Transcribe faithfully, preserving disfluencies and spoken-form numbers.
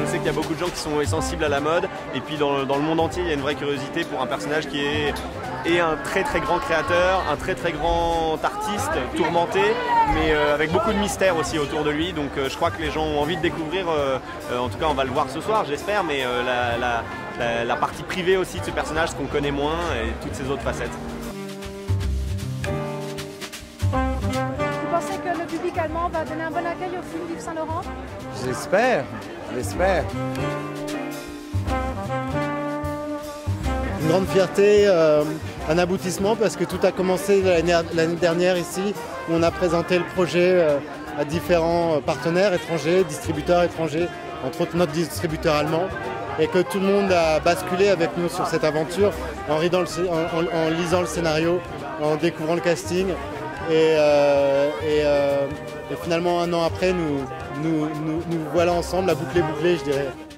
sais qu'il y a beaucoup de gens qui sont sensibles à la mode, et puis dans, dans le monde entier, il y a une vraie curiosité pour un personnage qui est, est un très très grand créateur, un très très grand artiste, tourmenté, mais euh, avec beaucoup de mystère aussi autour de lui. Donc euh, je crois que les gens ont envie de découvrir, euh, euh, en tout cas on va le voir ce soir, j'espère, mais euh, la, la, la, la partie privée aussi de ce personnage, ce qu'on connaît moins, et toutes ses autres facettes. Vous pensez que le public allemand va donner un bon accueil au film d'Yves Saint Laurent? J'espère, j'espère. Une grande fierté, euh, un aboutissement parce que tout a commencé l'année dernière ici où on a présenté le projet euh, à différents partenaires étrangers, distributeurs étrangers, entre autres notre distributeur allemand, et que tout le monde a basculé avec nous sur cette aventure en, ridant le, en, en, en lisant le scénario, en découvrant le casting. Et, euh, et, euh, et finalement un an après, nous, nous, nous, nous voilà ensemble, la boucle est bouclée, je dirais.